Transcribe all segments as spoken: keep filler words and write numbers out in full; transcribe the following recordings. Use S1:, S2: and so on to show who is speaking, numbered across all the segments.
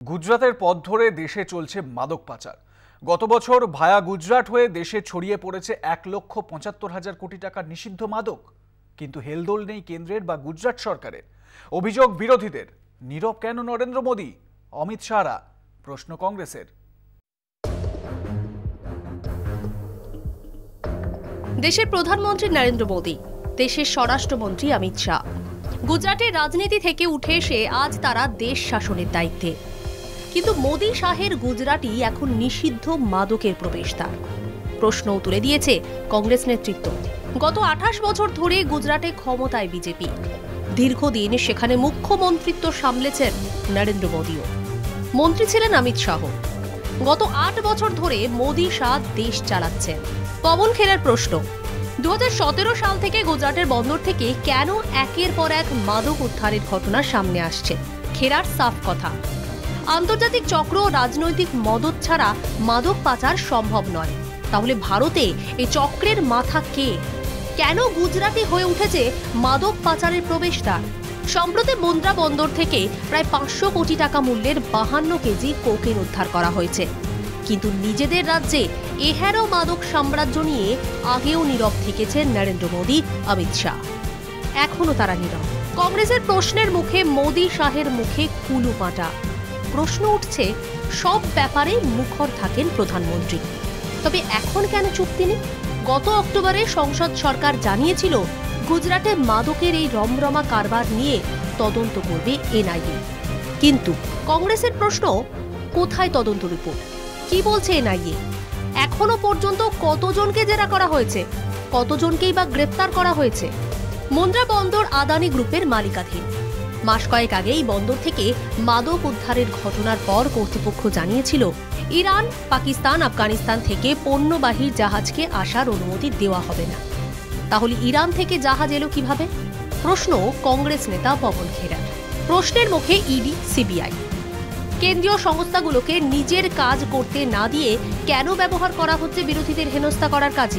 S1: গুজরাতের পথ ধরে দেশে চলছে মাদক পাচার। গত বছর ভায়া গুজরাট হয়ে দেশে ছড়িয়ে পড়েছে এক লক্ষ পঁচাত্তর হাজার কোটি টাকার নিষিদ্ধ মাদক। কিন্তু হেলদোল নেই কেন্দ্রের বা গুজরাট সরকারের। অভিযোগ বিরোধীদের। নীরব কেন নরেন্দ্র মোদী, অমিত শাহরা? প্রশ্ন কংগ্রেসের।
S2: দেশের প্রধানমন্ত্রী নরেন্দ্র মোদী, দেশের স্বরাষ্ট্রমন্ত্রী অমিত শাহ গুজরাটের রাজনীতি থেকে উঠে এসে আজ তারা দেশ শাসনের দায়িত্বে। কিন্তু মোদী শাহের গুজরাটই এখন নিষিদ্ধ মাদকের প্রবেশদ্বার। প্রশ্নও তুলে দিয়েছে কংগ্রেস নেতৃত্ব। গত আঠাশ বছর ধরে গুজরাটে ক্ষমতায় বিজেপি। দীর্ঘদিন সেখানে মুখ্যমন্ত্রিত্ব সামলেছেন নরেন্দ্র মোদীও। মন্ত্রী ছিলেন অমিত শাহ। গত আট বছর ধরে মোদী শাহ দেশ চালাচ্ছেন। পবন খেরার প্রশ্ন, দু হাজার সতেরো সাল থেকে গুজরাটের বন্দর থেকে কেন একের পর এক মাদক উদ্ধারের ঘটনা সামনে আসছে? খেরার সাফ কথা, আন্তর্জাতিক চক্র ও রাজনৈতিক মদত ছাড়া মাদক পাচার সম্ভব নয়। তাহলে ভারতে এই চক্রের মাথা কে? কেন গুজরাটে হয়ে উঠেছে মাদক পাচারের প্রবেশদ্বার? সম্প্রতি মুন্দ্রা বন্দর থেকে প্রায় পাঁচশো কোটি টাকা মূল্যের বাহান্ন কেজি কোকেন উদ্ধার করা হয়েছে। কিন্তু নিজেদের রাজ্যে এহেরো মাদক সাম্রাজ্য নিয়ে আগেও নীরব থেকেছেন নরেন্দ্র মোদী, অমিত শাহ। এখনো তারা নীরব। কংগ্রেসের প্রশ্নের মুখে মোদী শাহের মুখে কুলু পাঁটা। প্রশ্ন উঠছে, সব ব্যাপারে মুখর থাকেন প্রধানমন্ত্রী, তবে এখন কেন চুপ তিনি? গত অক্টোবরে সংসদ সরকার জানিয়েছিল গুজরাটে মাদকের এই রমরমা কারবার নিয়ে তদন্ত করবে এনআইএ। কিন্তু কংগ্রেসের প্রশ্ন, কোথায় তদন্ত রিপোর্ট? কি বলছে এনআইএ? এখনো পর্যন্ত কতজনকে জেরা করা হয়েছে? কতজনকেই বা গ্রেপ্তার করা হয়েছে? মুন্দ্রা বন্দর আদানি গ্রুপের মালিকাধীন। মাস কয়েক আগেই বন্দর থেকে মাদক উদ্ধারের ঘটনার পর কর্তৃপক্ষ জানিয়েছিল ইরান, পাকিস্তান, আফগানিস্তান থেকে পণ্যবাহী জাহাজকে আসার অনুমতি দেওয়া হবে না। তাহলে ইরান থেকে জাহাজ এলো কিভাবে? প্রশ্ন কংগ্রেস নেতা পবন খেরার। প্রশ্নের মুখে ইডি, সিবিআই। কেন্দ্রীয় সংস্থাগুলোকে নিজের কাজ করতে না দিয়ে কেন ব্যবহার করা হচ্ছে বিরোধীদের হেনস্থা করার কাজে?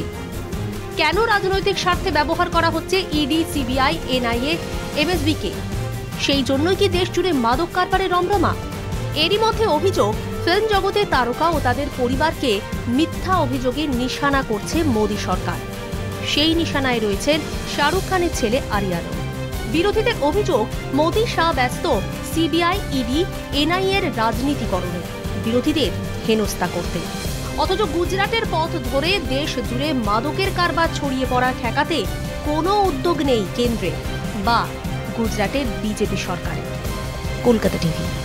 S2: কেন রাজনৈতিক স্বার্থে ব্যবহার করা হচ্ছে ইডি, সিবিআই, এনআইএ, এমএসবিকে? সেই জন্যই কি দেশ জুড়ে মাদক কারবারের রমরমা? এরই মধ্যে অভিযোগ, ফিল্ম জগতের তারকা ও তাদের পরিবারকে মিথ্যা অভিযোগে নিশানা করছে মোদী সরকার। সেই নিশানায় রয়েছেন শাহরুখ খানের ছেলে আরিয়ানও। বিরোধীদের অভিযোগ, মোদী শাহ ব্যস্ত সিবিআই, ইডি, এনআইএর রাজনীতিকরণে, বিরোধীদের হেনস্থা করতে। অথচ গুজরাটের পথ ধরে দেশ জুড়ে মাদকের কারবার ছড়িয়ে পড়া ঠেকাতে কোনো উদ্যোগ নেই কেন্দ্রে বা গুজরাটের বিজেপি সরকারের। কলকাতা টিভি।